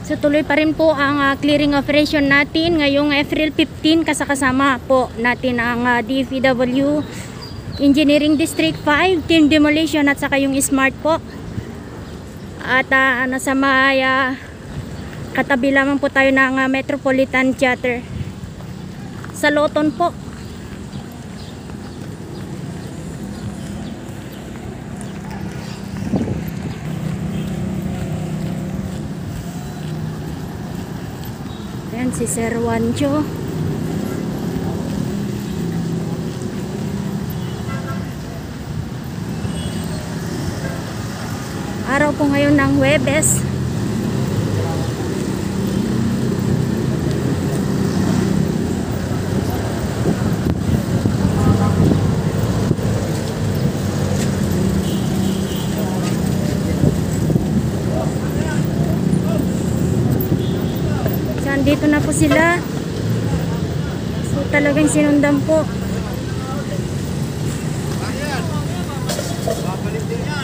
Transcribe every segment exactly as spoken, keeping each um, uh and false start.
So tuloy pa rin po ang uh, clearing operation natin ngayong April fifteen, kasakasama po natin ang uh, D F W Engineering District five, Team Demolition at saka yung SMART po. At uh, nasa may uh, katabi lamang po tayo ng uh, Metropolitan Theater sa Loton po. Ayan si Sir Juancho. Araw po ngayon ng Huwebes. Dito na po sila. So talagang sinundan po. Babalik din yan.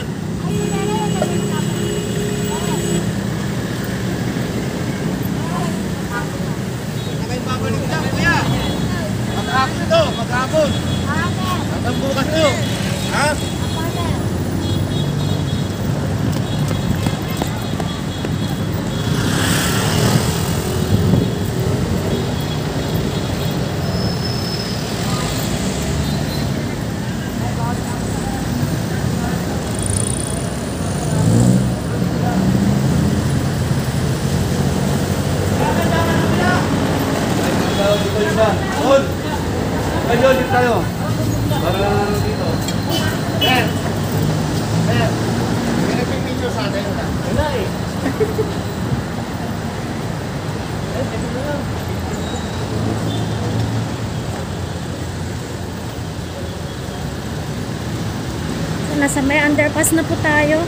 Nakay babalik dyan, kuya. Mag-hapon to, mag-hapon. Hanggang bukas to. Ha? Doon! Ayun, dito tayo. Para dito. Eh! Eh! May nagpipicture sa atin. Wala eh. Eh, ito na lang. Nasa may underpass na po tayo.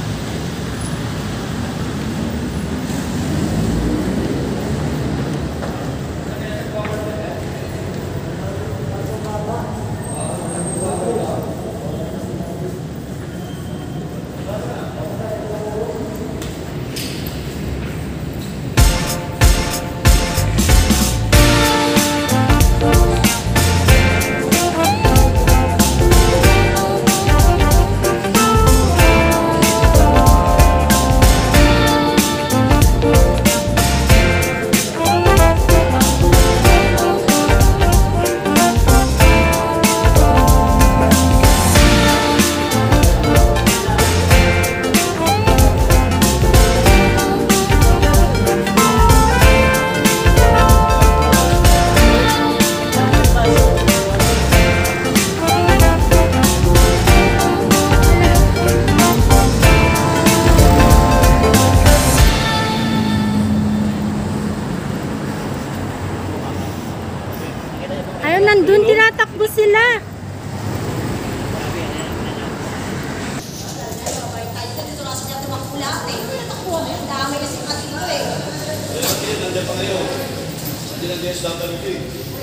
Ayun, nandun, tinatakbo sila. Nandiyan pa kayo. Nandiyan ang D S W P.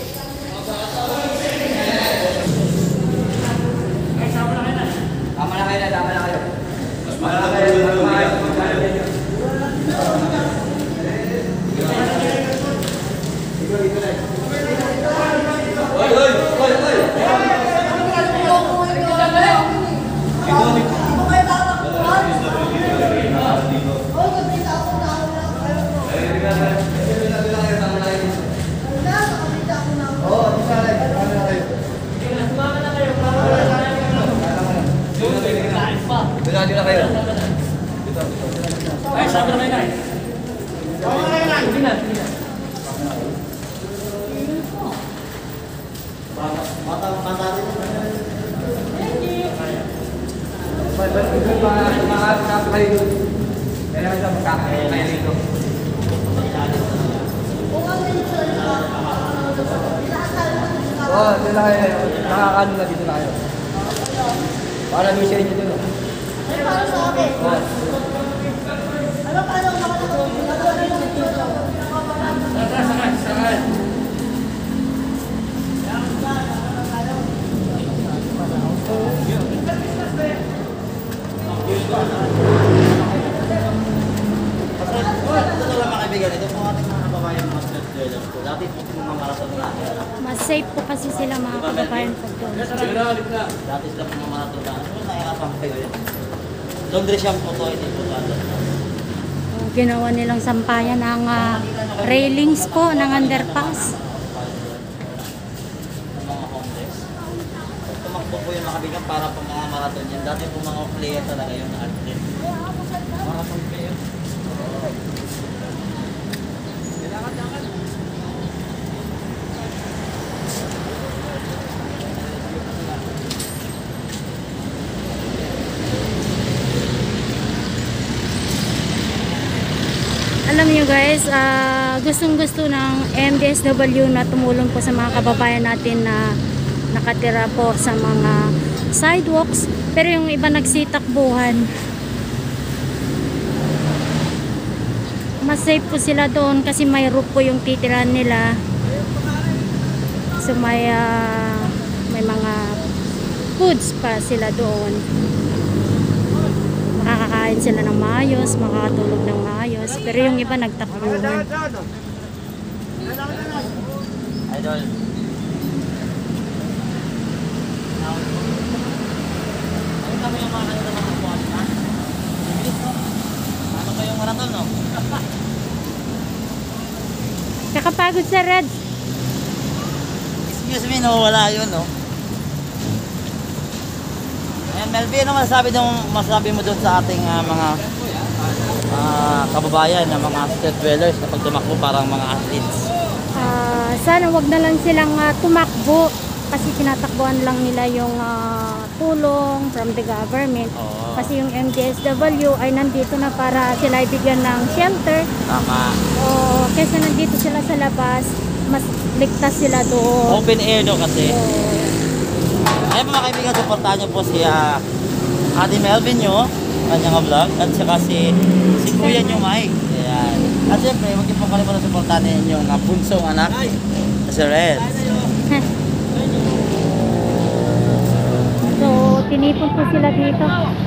Tama na kayo na, tama na kayo. Mas mahal na kayo. Hoy, hoy, hoy, hoy. Dito na kayo. Ay, sabi na kayo na. Oo, na yun. Sige na, sige na. Bata, bata rin. Ba't ba't ito makakasap kayo doon? Kailangan sa makakaya kayo dito. Oo, dito na kayo. Nakakano na dito na kayo. Para may share nyo doon. Ay, para sa akin. Oo. Ano pa lang nakalagay? Sakay, sakay, sakay. Ito na lang kaibigan, ito po ating mga kababayan mga street dwellers po. Dati po mga marathon na. Mas safe po kasi sila mga kababayan pag doon. Dati sila po mga marathon na. Ano na iapang kayo yun? Laundry shop po to, hindi po to. Uh, ginawa nilang sampayan ng ah, railings po ng underpass. Mga homeless. Tumakbo po yung mga kaibigan para po mga marathon yan. Dati po mga player talaga yun na athlete. Marathon player. Alam niyo guys, ah, gustong-gusto ng M D S W na tumulong po sa mga kababayan natin na nakatira po sa mga sidewalks. Pero yung iba nagsitakbuhan. Mas safe po sila doon kasi may roof po yung titirahan nila. So may, ah, may mga foods pa sila doon. Makakakain sila ng maayos, makakatulog ng maayos. Pero yung iba nagtakbuhan. Idol. Ano kami yung mga kanila mga buwan, ha? Ano ba yung marathon, no? Kakapagod sa Red. Excuse me, nawawala yun, no? Ayan, Melvin, ano masasabi, dong, masasabi mo doon sa ating ah, mga ah, kababayan na mga street dwellers na pag tumakbo parang mga athletes? Ah, sana wag na lang silang ah, tumakbo kasi tinatakbuhan lang nila yung ah, tulong from the government. Oo. Kasi yung M D S W ay nandito na para sila ibigyan ng shelter. Tama. O kesa nandito sila sa labas, mas ligtas sila doon. Open air, no, kasi. Oo. Ayun mga kaibigan, supportahan nyo po si uh, Ate Melvin nyo, kanyang vlog, at saka si, si Kuya nyo Mike. Ayan. At siyempre, huwag niyo po kalimutan supportahan yung uh, punsong anak, si Red. So, tinipon po sila dito.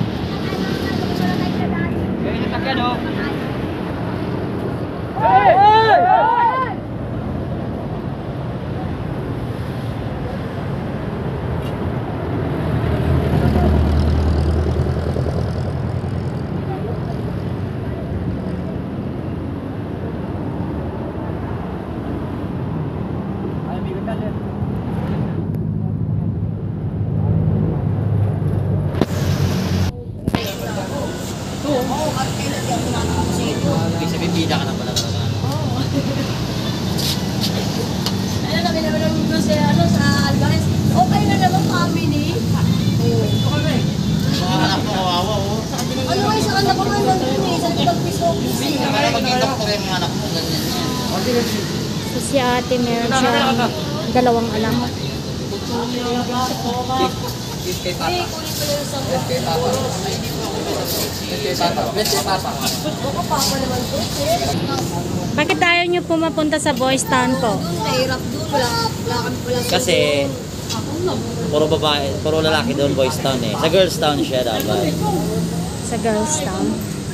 Ibig sabihin, bida ka na pala talaga. Ano na, binabalang ko sa, ano, sa Alvarez. Okay na naman, family. Mga anak mo, kawawa, oh. Ano nga, isang anak ko nga nandun eh, sa pag-office-office eh. Kaya maging doktor yung mga anak mo, ganyan yan. So, si ate meron siyang dalawang anak. Kay Eh, Papa. kunin ko lang sa Kay Papa. Kay Papa. Kay Papa. Baka papa naman to. Bakit ayaw nyo pumapunta sa Boys Town po? Doon, nahirap doon. Wala, wala kami wala. Kasi, puro babae, puro lalaki doon, boys town eh. Sa girls town siya dapat. Sa Girls Town.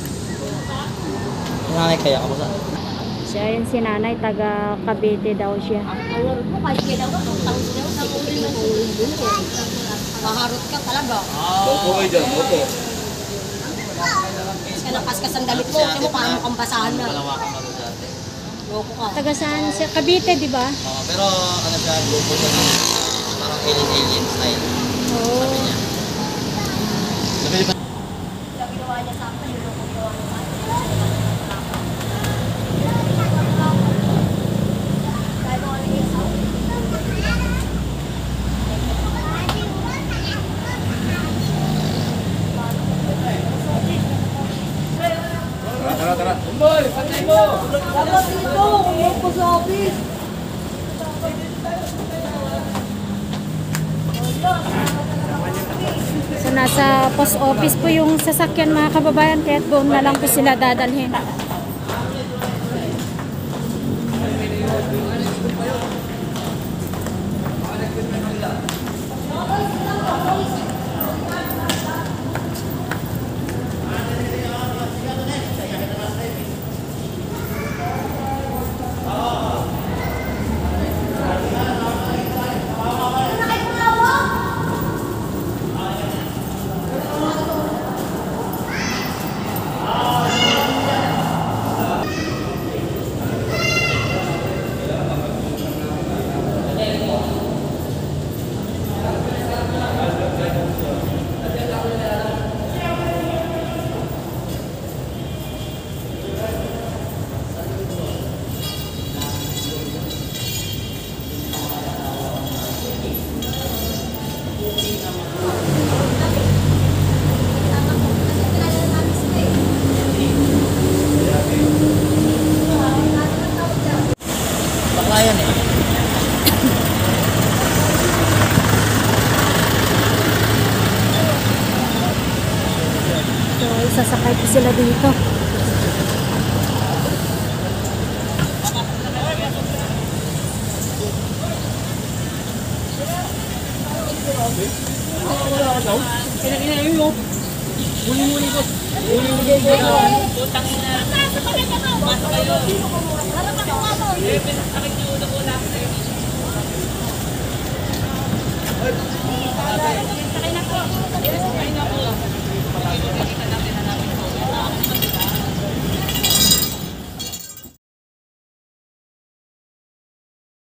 Nanay kaya, kamusta? Siya yun si nanay, taga Cavite daw siya. Awal mo, kahit kaya daw, ang tawag niya, sa ulo ng ulo doon eh. Maharot ka talaga. Opo kayo dyan. Opo. Kasi ka nakaskas ang damit mo, kasi mo parang mukhang basahan na. Dalawa ka malo dati. Loko ka. Taga saan siya? Cavite, di ba? Oo, pero ano siya, grupo siya ng parang alien alien style. Oo. Sabi niya. Sabi niya, Yung ginawa niya sa akin, yung loko ko. Kaya mo ano yung sa akin. Tara, tara, tara. Dapat dito, umuwi ko sa office. So nasa post office po yung sasakyan mga kababayan, kaya doon na lang po sila dadalhin. dito. Putang ina. Pasok kayo. Pasok kayo.